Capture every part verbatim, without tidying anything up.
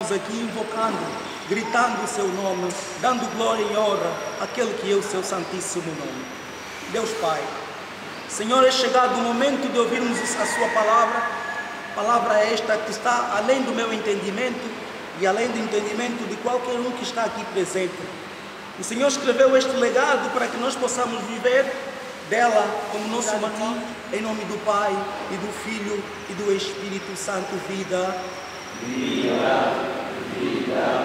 estamos aqui invocando, gritando o seu nome, dando glória e honra àquele que é o seu santíssimo nome. Deus Pai, Senhor, é chegado o momento de ouvirmos a sua palavra, palavra esta que está além do meu entendimento e além do entendimento de qualquer um que está aqui presente. O Senhor escreveu este legado para que nós possamos viver dela como nosso matim, em nome do Pai, e do Filho, e do Espírito Santo. Vida. Vida, vida.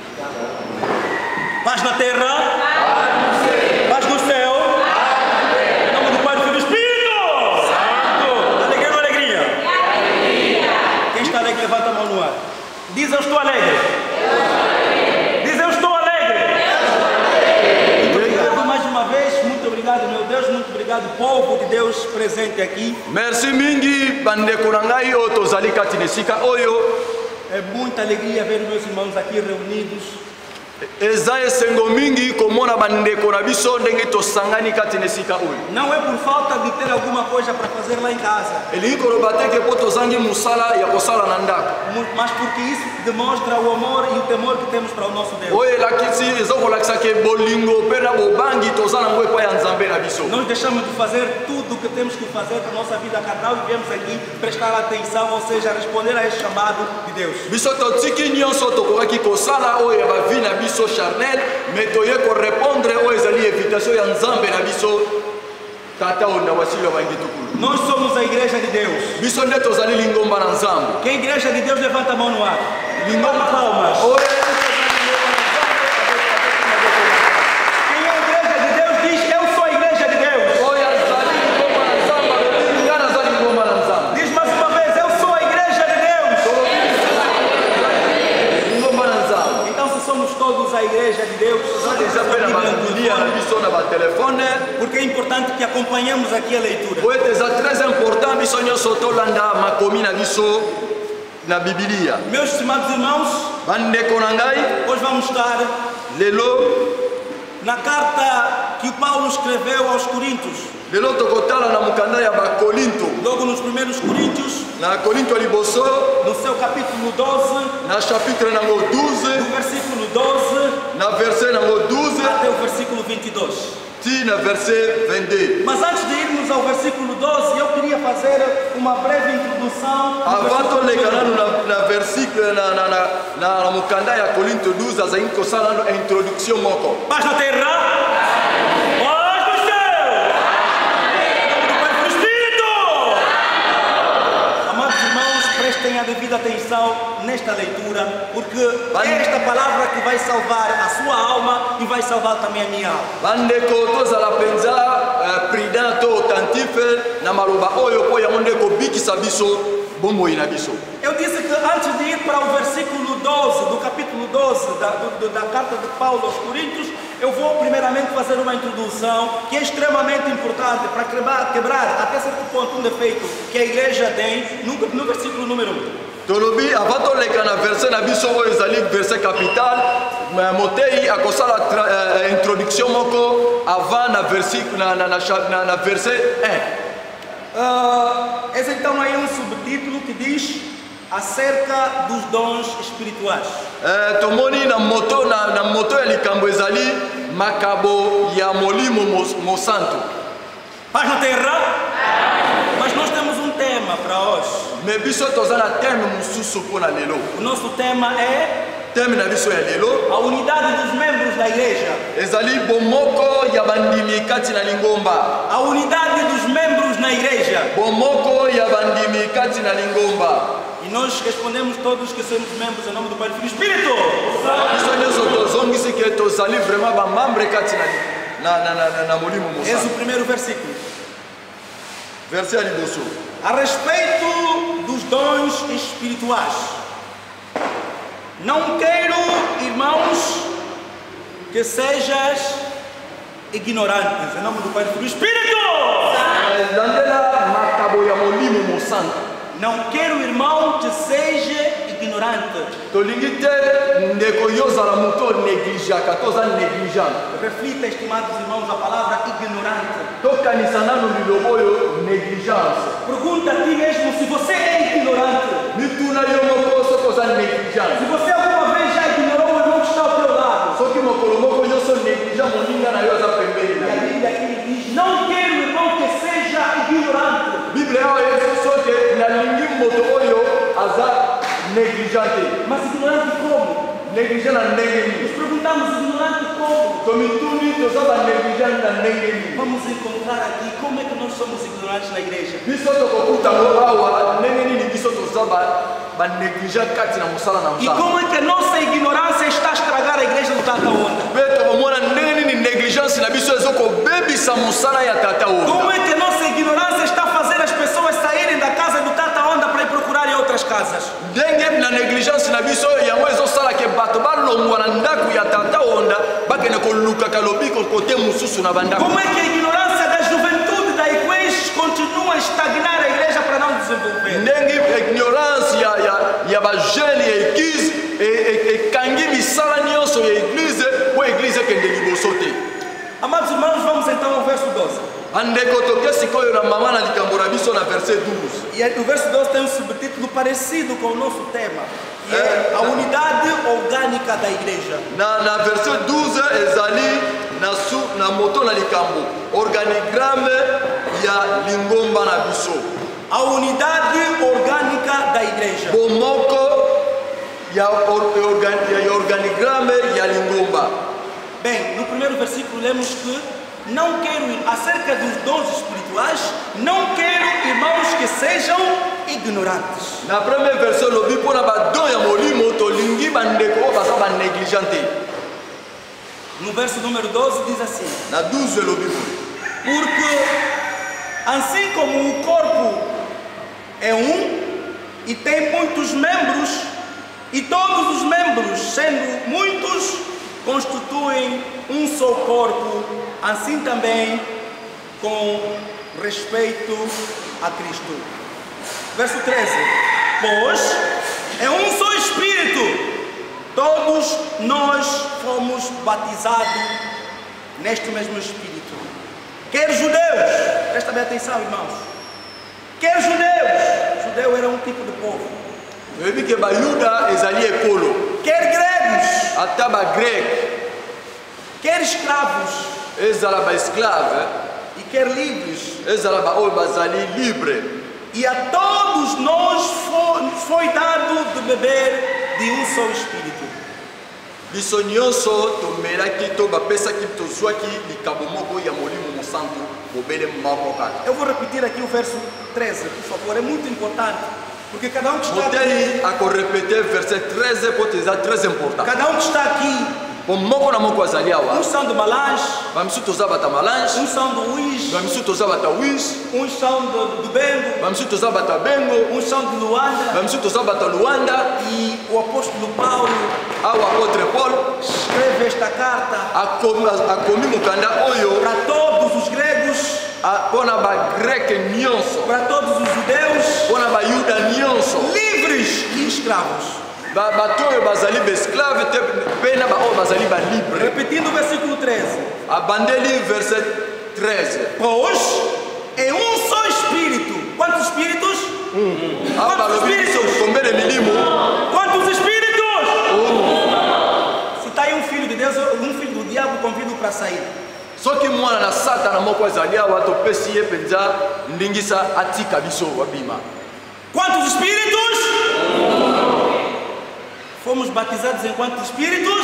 Paz na terra. Paz no céu. Em nome do Pai, do Filho e do Espírito Santo. Alegria ou alegria? Alegria. Quem está alegre, levanta a mão no ar. Diz: eu estou alegre. Diz: eu estou alegre. Muito obrigado mais uma vez. Muito obrigado, meu Deus. Muito obrigado, povo de Deus presente aqui. Merci mingi bandeko na ngai oyo tozali kati na esika oyo. É muita alegria ver meus irmãos aqui reunidos. Eza esengo mingi komona bandeko na biso ndenge tosangani kati na esika oyo. Não é por falta de ter alguma coisa para fazer lá em casa, elingi koloba te ke po tozangi mosala ya kosala na ndako, mas porque isso demonstra o amor e o temor que temos para o nosso Deus. oyo elakisi eza kolakisa ke bolingo mpe na bobangi toza nango epai ya nzambe na biso. Nós deixamos de fazer tudo o que temos que fazer para a nossa vida carnal e viemos aqui prestar atenção, ou seja, responder a esse chamado de Deus. Biso totiki nyonso tokokaki kosala oyo ya bavi na biso charnel, mais toye korepondre oyo ezali invitation ya nzambe na biso tata onda wasilo bangi tukulu. Nós somos a igreja de Deus. Biso nde tozali lingomba na nzambe. Quem é a igreja de Deus, levanta a mão no ar. Lingomba palmas. Quem é a igreja de Deus diz: eu sou a igreja de Deus. Diz mais uma vez: eu sou a igreja de Deus. Então, se somos todos a igreja de Deus, porque é importante que acompanhemos aqui a leitura. Meus estimados irmãos, hoje vamos estar na carta que Paulo escreveu aos Coríntios. Logo nos primeiros Coríntios, no seu capítulo doze, do versículo doze até o versículo vinte e dois. Mas antes de irmos ao versículo doze, eu queria fazer uma breve introdução. Avant na versículo na na na na mukanda ya Corinto doze azaini kosala introduction moko. Paz na terra. Paz no céu. Paz no Espírito. Amados irmãos, prestem a devida atenção nesta leitura, porque é esta palavra que vai salvar a sua alma e vai salvar também a minha alma. Bandeko tozala penza prudent to attentif na maroba oyo po ya mondeko bikisa biso bombo ina biso. Eu disse que antes de ir para o versículo doze, do capítulo doze da, do, da carta de Paulo aos Coríntios, eu vou primeiramente fazer uma introdução que é extremamente importante para quebrar, quebrar até certo ponto um defeito que a igreja tem no, no versículo número um. Tolobi avant toleka na verset na biso oyo ezali verset capital, motei akosala introduction moko avant na versículo na na na, na verset um. Uh, esse então aí é um subtítulo que diz acerca dos dons espirituais. Eh, tomoni na moto na, na moto ya likambo ezali makabo ya molimo mo santo. Paz na terra. Mas nós temos um tema para hoje. Me biso tozana terme mususu pona lelo. O nosso tema é terme na biso ya lelo, a unidade dos membros da igreja. Ezali bomoko ya bandimi kati na lingomba. A unidade dos membros na igreja. Bomoko ya bandimi kati na lingomba. E nós respondemos todos que somos membros em nome do Pai, do Filho e do Espírito. Esse é o primeiro versículo. A respeito dos dons espirituais, não quero, irmãos, que sejas ignorantes em nome do Pai, do Filho e do Espírito. Não quero, irmão, que seja ignorante. Reflita, estimados irmãos, a palavra ignorante. Pergunta a ti mesmo se você é ignorante. Se você alguma negligente. Mas ignorante como? Negligente na Nos negligente. perguntamos ignorante como? Tomituni tozaba negligente na negligente. Vamos encontrar aqui como é que nós somos ignorantes na igreja. Biso tokokuta ngo awa ndenge nini biso tozaba ba negligent kati na musala na E musala. como é que a nossa ignorância está a estragar a igreja do Tata Onda? Beto bomona ndenge nini negligence na biso ezokobebisa musala ya tata Como onda. é que a nossa ignorância está a fazer as pessoas saírem da casa do Tata Onda para ir procurar em outras casas? Ndenge na negligence na biso yango ezosala ke bato balongwa na ndako ya tata onda bakende koluka kalobiko kote mususu na bandako. Como é que a ignorância da juventude da igreja continua a estagnar a igreja para não desenvolver? Ndenge ignorance ya ya ya ba jeune ya église e kangi misala nyonso ya église po église kende liboso te. Amados irmãos, vamos então ao verso doze. Andeko toke sikoyo na mama na likambo na biso na verset douze. E o verso doze tem um subtítulo parecido com o nosso tema, que é a unidade orgânica da igreja. Na na verset douze ezali na su na moto na likambo organigramme ya lingomba na biso. A unidade orgânica da igreja. Bomoko ya or, organ, ya organigramme ya lingomba. Bem, no primeiro versículo lemos que não quero, acerca dos dons espirituais, não quero, irmãos, que sejam ignorantes. Na première version lobi pona ba don ya molimo to lingi bandeko basa ba negligente. No verso número doze diz assim: Na douze lobi. Porque assim como o corpo é um e tem muitos membros, e todos os membros, sendo muitos, constituem um só corpo, assim também com respeito a Cristo. Verso treze. Pois é um só Espírito, todos nós fomos batizados neste mesmo Espírito. Quer judeus, presta bem atenção, irmãos. Quer judeus, judeu era um tipo de povo. Ebi ke ba Yuda ezali ekolo. Quer gregos, Ata ba grec quer escravos ezala ba esclave, e quer livres. ezala ba oyo bazali libre. E a todos nós foi, foi dado de beber de um só Espírito. Biso nyonso tomelaki to bapesaki tozwaki likambo moko ya molimo mosantu bobele moko kaka. Eu vou repetir aqui o verso treze, por favor, é muito importante, porque cada um que está aqui, Motei a korepete verset treize pote eza très important. cada um que está aqui, Po moko na moko azali awa. uns são de Malange, Bamisu toza bata malange, uns são do Uís, bamisu toza bata wish, uns são do, do Bengo, bamisu toza bata bengo, uns são de Luanda. bamisu toza bata luanda. E o apóstolo Paulo Awa apôtre Paul escreve esta carta akomi akomi mokanda oyo para todos os gregos, mpona ba grec nyonso, para todos os judeus, mpona ba yuda nyonso, livres e escravos. ba bato oyo bazali ba esclave te pe na ba oyo bazali ba libre. Repetindo o versículo treze. Abandeli verset treize. Pois é um só Espírito. Quantos Espíritos? Aba Quantos lobi biso Espíritos? kombele milimo. Quantos Espíritos? Se está aí um filho de Deus, um filho do diabo, convido para sair. Soki mwana na satana moko azali awa topesi ye mpenza ndingisa atika biso wabima. Quantos Espíritos? Fomos batizados em quantos Espíritos?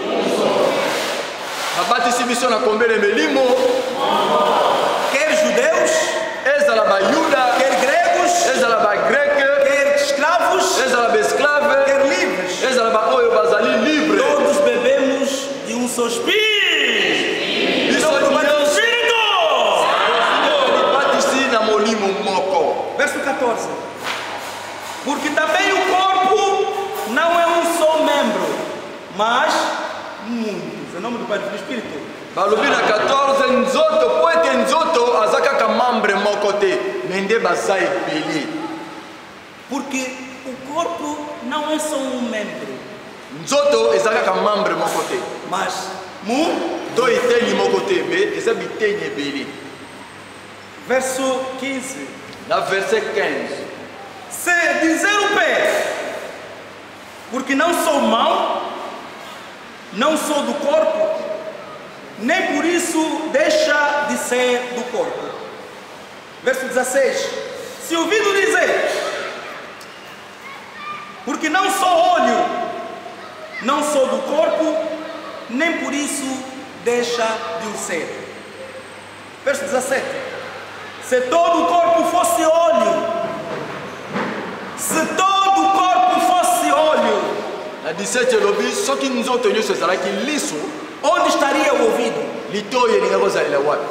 Babatisi biso na kombele milimo. Quer judeus, Ezala ba yuda, quer gregos, ezala ba grec, quer escravos, ezala ba esclave, quer livres. ezala ba oyo bazali libre. Todos bebemos de um só Espírito. Biso Todos do mesmo nyonso Espírito. batisi na molimo moko. Verso catorze. Porque também o corpo não é um só membro, mas muitos. Em nome do Pai e do Espírito. Balobi na quatorze nzoto po ete nzoto aza kaka membre moko te me nde baza ebele. Porque o corpo não é só um membro, Nzoto eza kaka membre moko te mas mu. to eteni moko te me eza biteni ebele. Verso quinze. Na verset quinze. Se dizer o pé, porque não sou mão, não sou do corpo, nem por isso deixa de ser do corpo. Verso dezesseis. Se ouvido dizer, Porque não sou olho, não sou do corpo, nem por isso deixa de o ser. Verso dezassete. Se todo o corpo fosse olho, se todo o corpo fosse olho, na dix-sept elobi soki nzoto nyonso ezalaki liso, onde estaria o ouvido? litoyi elinga kozalela wapi?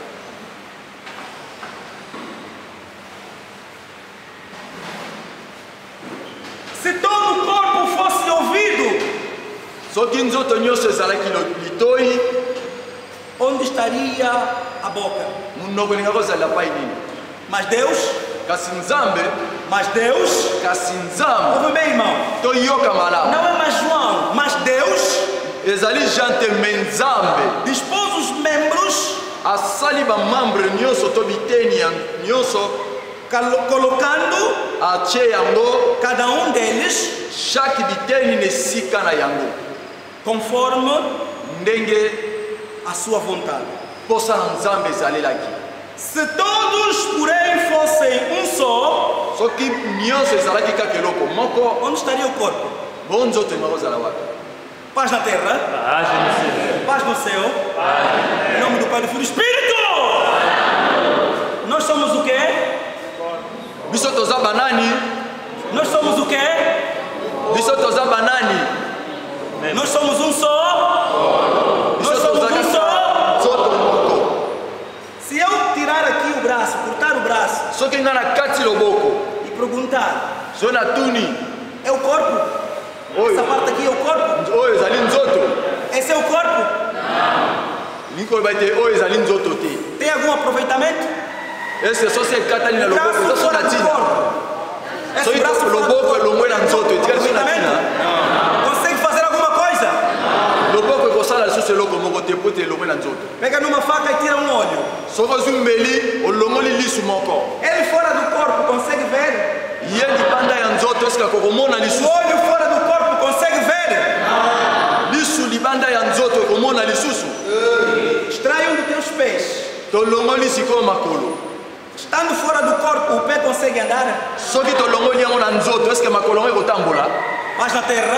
Se todo o corpo fosse ouvido, soki nzoto nyonso ezalaki litoyi, onde estaria a boca? munoko elinga kozalela pai nini? Mas Deus, kasi nzambe mas Deus, kasi nzambe ouve bem, irmão, toyoka malamu não é mais João, mas Deus ezali jean te me nzambe dispôs os membros, asali bamambre nyonso to biteni ya nyonso, colocando atie yango cada um deles chaque biteni na esika na yango conforme ndenge a sua vontade. posa na nzambe ezalelaki. Se todos, porém, fossem um só, soki nyonso ezalaki kaka eloko moko, onde estaria o corpo? bo nzoto elinga kozala wapi? Paz na terra, Paz no céu. paz no céu, em nome do Pai, do Filho e do Espírito. Nós somos o quê? biso toza banani? Nós somos o quê? biso toza banani? Nós somos um só. biso Nós somos toza um kaka só. nzoto moko. Se eu tirar aqui o braço, cortar o braço soki nga nakati loboko e perguntar, so natuni é o corpo? oyo Essa parte aqui é o corpo? oyo ezali nzoto, Esse é o corpo? lingi koyeba ete oyo ezali nzoto te. Tem algum aproveitamento? ese sosi ekatani na loboko Braço eza so fora na do ntina corpo. Esse soki braço fora do loboko corpo. elongwe na nzoto etikali so na Aproveitamento? ntina, Consegue fazer alguma coisa? loboko ekosala lisusu eloko moko te po ete elongwe na nzoto. Pega numa faca e tira um olho. soki ozwi mbeli olongoli lisu moko, Ele fora do corpo consegue ver? ye libanda ya nzoto esika kokomona O lisusu, olho fora do corpo consegue ver? lisu libanda ya nzoto ekomona lisusu. Extrai um dos teus pés. tolongoli sikoyo makolo, Estando fora do corpo, o pé consegue andar? soki tolongoli yango na nzoto esike makolo yango ekotambola? Paz na terra.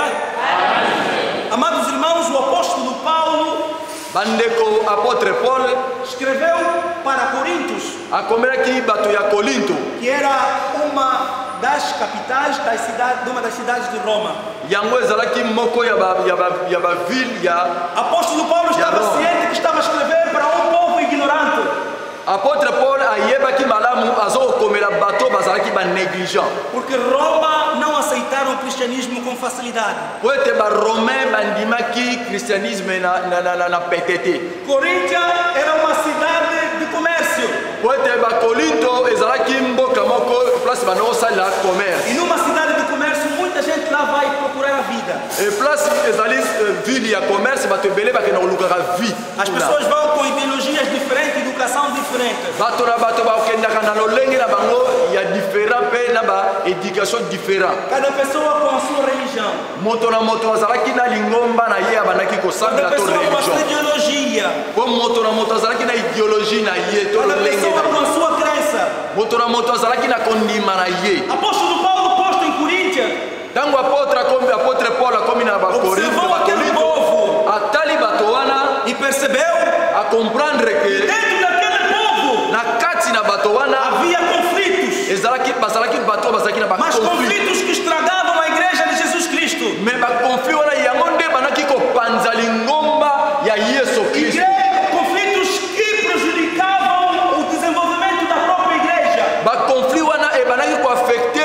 Amados irmãos, o apóstolo Paulo bandeko apôtre Paul escreveu para Corintos, akomelaki bato ya Kolinto, que era uma das capitais das cidades, de uma das cidades de Roma. yango ezalaki moko ya ba- ya ba- ya bavile ya Apóstolo Paulo estava Roma. ciente que estava a escrever para um povo ignorante, apôtre Paul ayebaki malamu azokomela bato bazalaki banégligent porque Roma não aceitaram o cristianismo com facilidade. po ete baromain bandimaki christianisme na, na, na, na, na pete te, Coríntia era uma cidade de comércio, po ete bakolinto ezalaki mboka moko place banaosalela commerce, e numa cidade de comércio muita gente lá vai procurar a vida. e place ezali eh, ville ya commerce bato ebele bakenda kolukaka vie As kuna. pessoas vão com ideologias diferentes, educação diferente. bato na bato bakendaka na lolenge na bango ya différent mpe na baéducation différent. Cada pessoa com a sua religião, moto na moto azalaki na lingomba na ye abandaki cada kosambela to pessoa com a sua religion, ideologia, po moto na moto azalaki na idéologie na ye to cada lolenge pessoa com na a ye, sua crença. moto na moto azalaki na kondima na ye. Apóstolo Paulo, posto em Coríntia, Ntango apôtre akomi apôtre Paul akomi na bakorinto observou aquele bakorinto povo atali bato wana e percebeu akomprendre que ke dentro daquele povo na kati na bato wana havia conflitos, ezalaki bazalaki bato bazalaki na mas bakonflit, conflitos que estragavam a igreja de Jesus Cristo. me bakonflit wana yango nde banaki kopanza lingomba ya Yesu Kristo, Igreja, conflitos que prejudicavam o desenvolvimento da própria igreja. bakonflit wana ebanaki koaffecte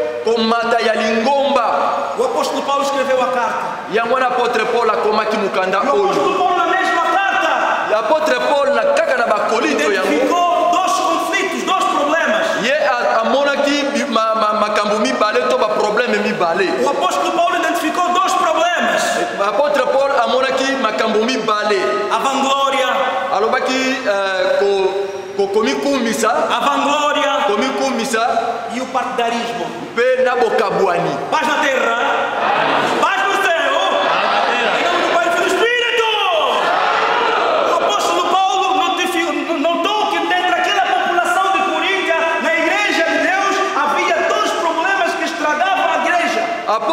komata ya lingomba. O apóstolo Paulo escreveu a carta. yango wana apôtre Paul akomaki mokanda E o oyo, apóstolo Paulo, na mesma carta, apôtre Paul na kaka na bakorinto yango identificou dois conflitos, dois problemas. ye a- amonaki bi- ma- ma- makambo mibale to baproblème mibale. O apóstolo Paulo identificou dois problemas: apôtre Paul amonaki makambo mibale, a vanglória, alobaki eh, ko- ko- komikumbisa a vanglória komikumbisa e o partidarismo. mpe na bokabwani. Paz na terra, paz no céu, em nome do Pai, do Filho e do Espírito. O apóstolo Paulo notificou, notou que dentro daquela população de Coríntia, na igreja de Deus, havia dois problemas que estragavam a igreja.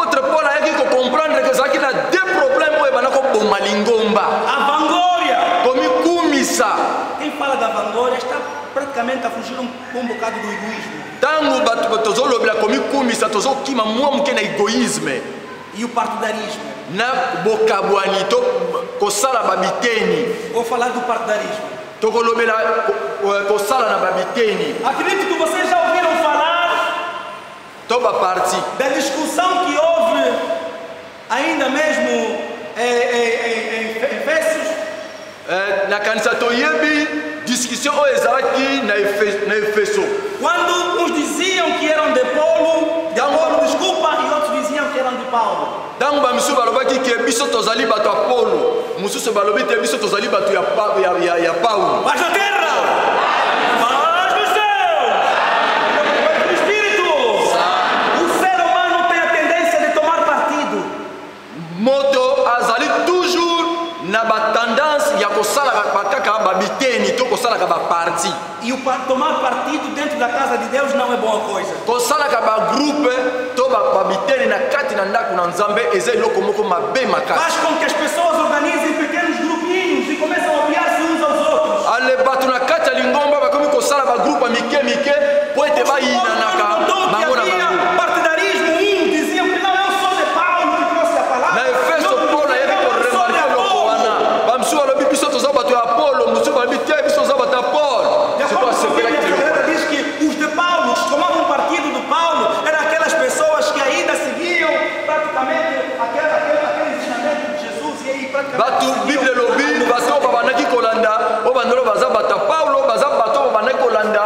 praticamente a fugir um, um bocado do egoísmo. Tango bato tozolobela komikumisa tozokima mwa muke na egoïsme E o partidarismo. na bokabwani to kosala babiteni. Vou falar do partidarismo. Tokolobela kosala na babiteni. Acredito que vocês já ouviram falar To ba parti. da discussão que houve ainda mesmo é, é, é, em Efésios. Eh, na kanisa toyebi discussion oyo ezalaki na Efe- na Efeso. Quando uns diziam que eram de Paulo, de Apolo, desculpa, e outros diziam que eram de Paulo. Ntango bamisusu balobaki ke biso tozali bato ya Paulo, mosusu balobi te biso tozali bato ya, Pa- ya, ya, ya Paulo. Paz na terra! Paz no céu! No espírito! O ser humano tem a tendência de tomar partido. Moto azali toujours na batendance ya kosalaka bakaka babiteni to kosalaka baparti. E o pa- tomar partido dentro da casa de Deus não é boa coisa. Kosalaka bagroupe to ba- babiteni na kati na ndako na Nzambe eza eloko moko mabe makasi. Faz com que as pessoas organizem pequenos grupinhos e começam a odiar-se uns aos outros. Ale bato na kati ya lingomba bakomi kosala bagroupe ya mike mike po ete bayinanaka Contou que bango na havia bango. partidarismo. Um diziam que não, eu sou de Paulo que trouxe a palavra. Na Efeso Outro Paulo dizia, ayebi não, eu sou de koremarke eloko Apolo. wana bamisusu balobi biso toza bato ya Apolo, mosusu balobi te biso toza bato ya Paul. De acordo com a Bíblia Sagrada diz que os de Paulo, os que tomavam partido do Paulo, eram aquelas pessoas que ainda seguiam praticamente aquele, aquele, aquele ensinamento de Jesus e aí praticamente Batu seguiam Bible lobi a bato oyo babandaki kolanda oyo bandolo baza bato ya Paulo baza bato oyo babandaki kolanda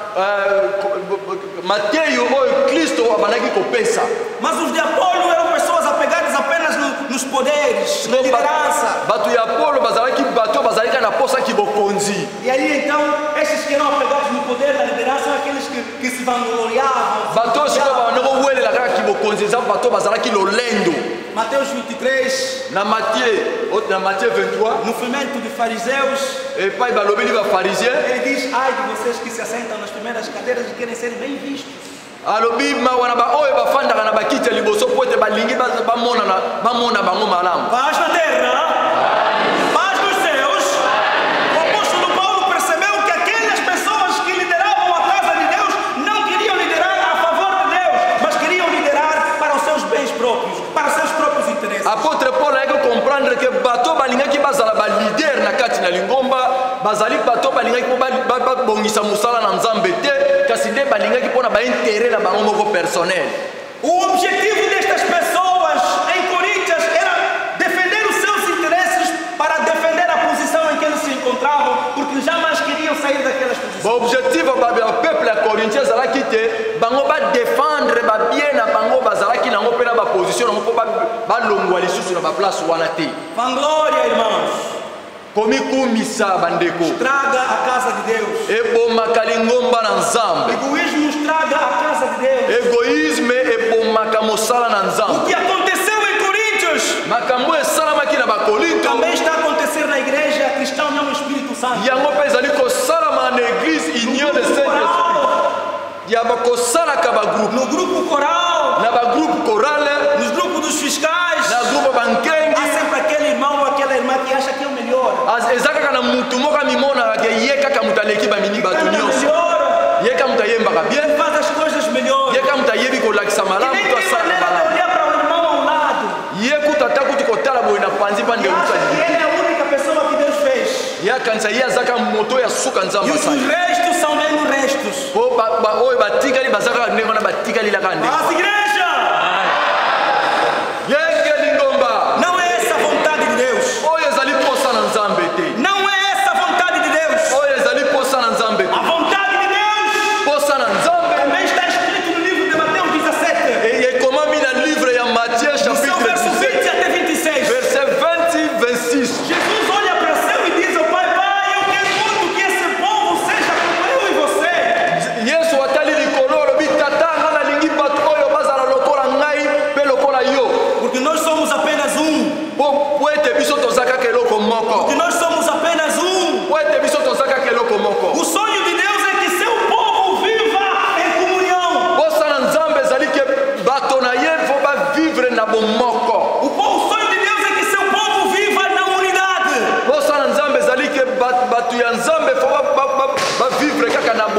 Mateyo oyo Kristo abandaki kopesa. Mas os de Apolo eram pessoas apegadas apenas no, nos poderes, na liderança. Bato ya Apolo bazalaki bato oyo bazalaki na posa kibokonzi. E aí então, esses que eram apegados no poder, na liderança, são aqueles que, que se vangloriavam. se Bato oyo sikoyo vangloriavam. babandaki kowelela kaka kibokonzi eza bato oyo bazalaki lolendo. Mateus vinte e três, Na Matthieu na Matthieu vingt-trois no fermento de fariseus, epai balobeli bafarisien ele diz: ai de vocês que se assentam nas primeiras cadeiras e querem ser bem vistos. alobi mawa na baoyo bafandaka na bakiti ya liboso po ete balingi baza- bamona na- bamona bango malamu. Paz na terra, paz nos céus. O apóstolo Paulo percebeu que aquelas pessoas que lideravam a casa de Deus não queriam liderar a favor de Deus, mas queriam liderar para os seus bens próprios, para os seus próprios interesses. Apôtre Paul ayaki comprendre ke bato balingaki bazala balider na kati na lingomba bazali bato balingaki mpo ba- ba- babongisa mosala na Nzambe te kasi nde balingaki mpona baintere na bango moko personnel. O objetivo destas pessoas em Coríntios era defender os seus interesses para defender a posição em que eles se encontravam, porque jamais queriam sair daquelas posições. baobjectif ya peuple ya Corinthie ezalaki te bango badefendre babie na bango bazalaki nango mpe na baposition nango mpo ba- balongwa lisusu na baplace wana te. Vanglória, irmãos, komikumisa bandeko estraga a casa de Deus. ebomaka lingomba na Nzambe. Egoísmo estraga a casa de Deus. Egoïsme ebomaka mosala na O Nzambe. que aconteceu em Coríntios makambo esalamaki na bakorinto também está a acontecer na igreja cristã, não no Espírito Santo. yango mpe ezali kosalama na église union de saint esprit ya bakosalaka bagroupe No grupo coral, na bagroupe korale nos grupos dos fiscais, na groupe bankengi. há sempre aquele irmão ou aquela irmã que acha que é o melhor. Az- eza kaka na mutu moko amimonaka ke ye kaka moto aleki bamini bato Canta nyonso melhor, ye kaka moto ayembaka bien faz as coisas melhor. ye kaka moto ayebi kolakisa E malamu nem to tem asalaka maneira de malamu olhar para o irmão ao lado. ye kuta ata kuti kotala boye na panzi mpa E ndeko acha que tali ele é a única pessoa que Deus fez. ye akanisa ye azaka moto oyo asuka E nzambe os asali restos são mesmo restos. po ba- ba- oyo batikali baza kaka ndenge wana batikali laka ndenge Mas igreja, yenge lingomba não é essa a vontade de Deus. oyo ezali posa na Nzambe te Não é essa a vontade de Deus. oyo ezali posa na Nzambe te A vontade de Deus posa na Nzambe também está escrito no livro de Mateus dezessete, e- ekomami na livre ya Matthieu no seu chapitre verso dix-sept vinte até vinte e seis. verset vingt et vingt-six. Jesus olha para o céu e diz ao Pai: Pai, eu quero muito que esse povo seja como eu e você. Yesu atali likolo olobi tata nga nalingi bato oyo bazala lokola ngai mpe lokola yo Porque nós somos apenas um. po po ete biso toza kaka eloko moko Porque nós somos apenas um. po ete biso toza kaka eloko moko. O sonho de Deus é que seu povo viva em comunhão. posa na Nzambe ezali ke bato na ye fo bavivre na bomoko. O, po- o sonho de Deus é que seu povo viva na unidade. posa na Nzambe ezali ke bat- bato ya Nzambe fo ba- ba- ba- bavivre kaka na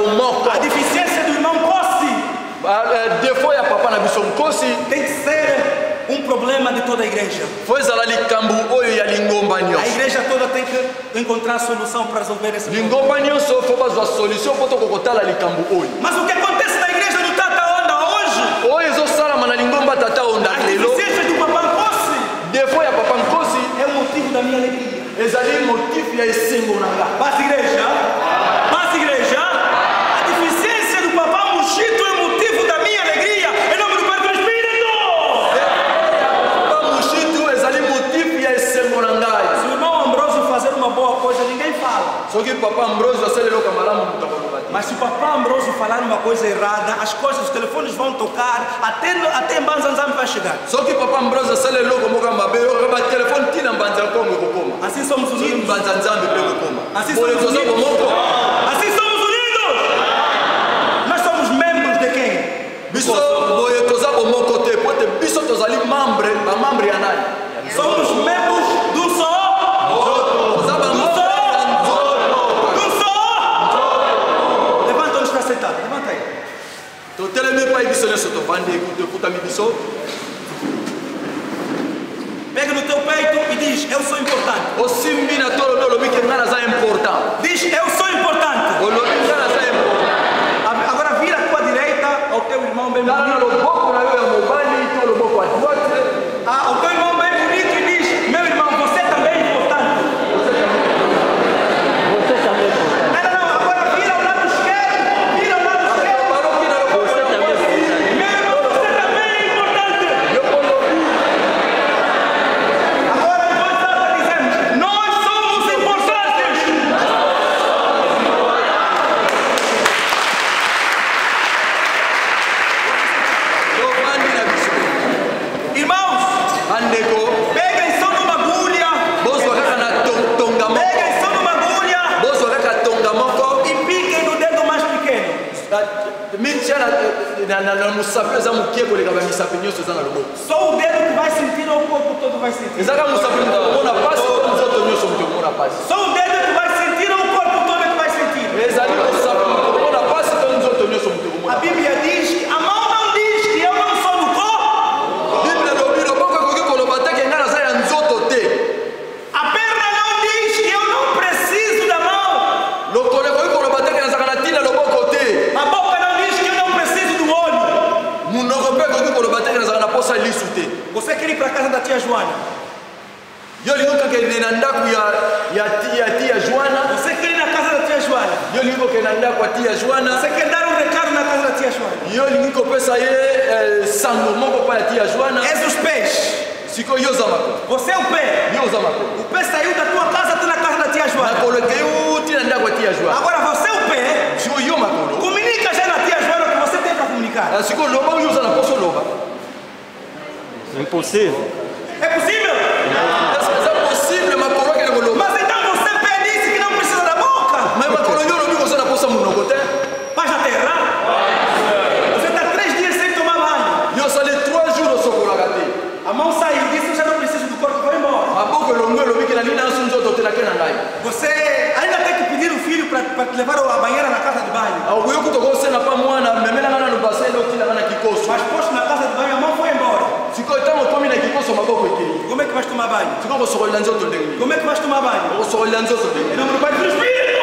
toda a igreja. Foi zala likambu oyo ya lingomba A nyonso. igreja toda tem que encontrar solução para resolver esse problema. Lingomba nyonso fo bazwa solution poto kokotala likambu oyo. Mas o que acontece na igreja do Tata Onda hoje? Oyo ezosalama na lingomba tata onda As lelo. deficiências do Papa Nkosi Defo ya papa Nkosi é o motivo da minha alegria. ezali motif ya esengo na nga. Paz igreja, paz igreja. A deficiência do Papa Mushito é o motivo da minha alegria. Em nome do Pai e do Espírito. Papa Mushito ezali motif ya esengo na ngai. Se o irmão Ambrósio fazer uma boa coisa, ninguém fala. Soki papa Ambrosio asaleloko malamu mutakoloba te. Mas se o Papa Ambrósio falar uma coisa errada, as coisas, os telefones vão tocar, até, até Mbanzanzambe vai chegar. Soki papa Ambrosio asaleloko moko mabe yo ba telefone tina mbanza kongo ekokoma. Assim somos unidos. Mbanza nzambe pe ekokoma. Assim Boye somos toza unidos. komoko. Assim somos unidos. Nós somos membros de quem? Biso boye toza komoko te pote biso tozali membre ba membre ya nani? Somos membros do só. Toza ba membre ya nzoto. Do só. Levanta onde está sentado. Levanta aí. Totelemi pa biso nyonso tovandi ekutami biso. Pega no teu peito e diz: eu sou importante. Osimbi na tolo no lobi ke ngana za important. Diz: eu sou importante. O lobi ngana za important. Agora vira a tua direita ao teu irmão bem Ngana na bonito. loboko na yo ya mobali to loboko a droite. Ah, ao teu irmão bem bonito e diz: meu irmão, você também é importante. Você também é importante. Não, não, não. Agora vira ao lado esquerdo. Vira ao lado esquerdo. Parou que na loboko Você também é importante. Meu irmão, você também é importante. yo kolobi. Agora em voz alta dizemos: nós somos importantes. Tovandi na biso. Irmãos, Andeko peguem só numa agulha. bozwa kaka na tong- tonga moko. Peguem só numa agulha Bozwa kaka tonga moko. e piquem no dedo mais pequeno. Mitia na na na na musapi eza mokie koleka ba misapi nyonso eza na loboko. Só o dedo que vai sentir ou o corpo todo vai sentir. Ezaka musapi moto komona pasi to nzoto nyonso moto komona pasi. Só o dedo que vai sentir ou o corpo todo que vai sentir. Ezali musapi moto komona pasi to nzoto nyonso moto A komona. Bíblia diz que a mão não diz que eu não sou do corpo. Biblia lobi loboko ekoki koloba te ke ngai naza ya nzoto te. A perna não diz que eu não preciso da mão. Lokolo ekoki koloba te ke nazalaka na ntina loboko te. A boca não diz que eu não preciso do olho. Munoko mpe ekoki koloba te ke nazalaka na posa lisu te. Você quer ir para a casa da tia Joana? Yo lingi kokende na ndako ya ya ti- ya tia Joana. Você quer ir na casa da tia Joana? Yo lingi kokende na ndako ya tia Joana. Você quer dar um recado na casa da tia Joana? Yo lingi kopesa ye eh, sango moko pa ya tia Joana. És os pés. Sikoyo yo oza makolo. Você é o pé. Yo oza makolo. O pé saiu da tua casa até na casa da tia Joana. Makolo ekei uti na ndako ya tia Joana. Agora você é o pé. Sikoyo yo makolo. Comunica já na tia Joana o que você tem para comunicar. Ah, sikoyo loba oyo oza na poso loba. Impossível. É possível? Est-ce que eza possible makolo akende koloba? Mas então você pé disse que não precisa da boca. Mais makolo yo olobi koza na posa monoko te. Paz na terra. Você está três dias sem tomar banho. Yo osali trois jours osokolaka te. A mão saiu, disse eu já não preciso do corpo, vou embora. Maboko elongo elobi ke nali naso nzoto te nake na ngai. Você ainda tem que pedir o filho para te levar a banheira na casa de banho. akoki kutoka osenga pa mwana memelanga na lubasa ele otinanga na kikoso. Mas posto na casa de banho, a mão foi embora. sikoyo ntango okomi na kikoso maboko ekei. Como é que vais tomar banho? sikoyo kosokolela nzoto ndenge nini? Como é que vais tomar banho? okosokolela nzoto ndenge Em nini? nome do Pai e do Espírito.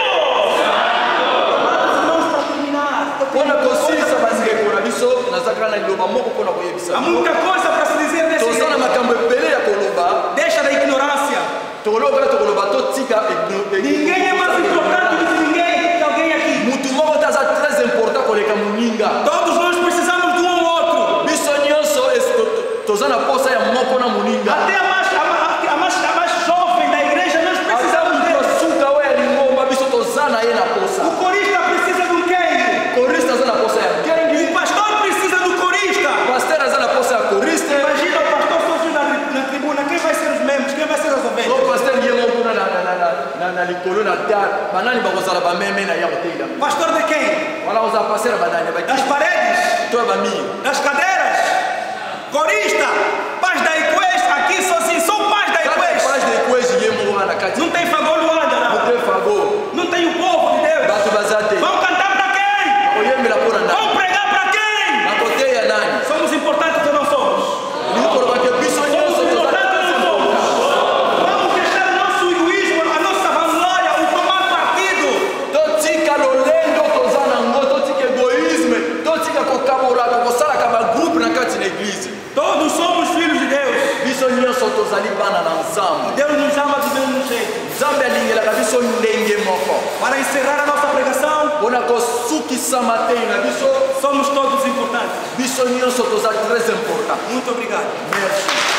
Amados irmãos, para terminar, eu tenho mpona muita kosilisa coisa para dizer. bandeko na biso nazalaka na liloba moko mpona koyebisa Há muita coisa para se dizer nesse toza na livro. makambo ebele ya koloba. Deixa da ignorância. tokoloba kaka tokoloba totika Ninguém é mais importante do que ninguém, que alguém aqui. mutu moko te aza très important koleka moninga. Todos nós precisamos de um ou outro. biso nyonso es- to- to- toza na posa ya moko na moninga. Até a mais, a, ma- a mais, a mais jovem da igreja, nós aza precisamos mutu dele. asuka oyo ya lingomba biso toza na ye na posa. O corista precisa de um quem? koriste aza na posa ya gengi. O pastor precisa do corista. paster aza na posa ya koriste. Imagina o pastor sozinho na, na tribuna. Quem vai ser os membros? Quem vai ser as ovelhas? o paster ye moko kuna na- na- na- na- na- na likolo na dar banani bakozala bameme na ya koteila Pastor de quem? wana kozala paster ya banani ya Das baki paredes? to ya bamir. Das cadeiras? Corista? Paz da Equest? Aqui sozinho. Sou paz da kaka Equest. page de ekwezi ye moko wana kati Não tem favor no anda, não. te fago Não tem o povo de Deus. bato baza te Vão cantar para quem? koyembela mpo na ndako Vão pregar para quem? na koteya nani Somos importantes ou não somos? likoloba ke biso nyonso toza na nzambe. Deus nos ama do mesmo jeito. Nzambe alingelaka biso ndenge moko. Para encerrar a nossa pregação, Mpona kosukisa mateyi na biso, somos todos importantes. biso nyonso toza très important. Muito obrigado. Merci.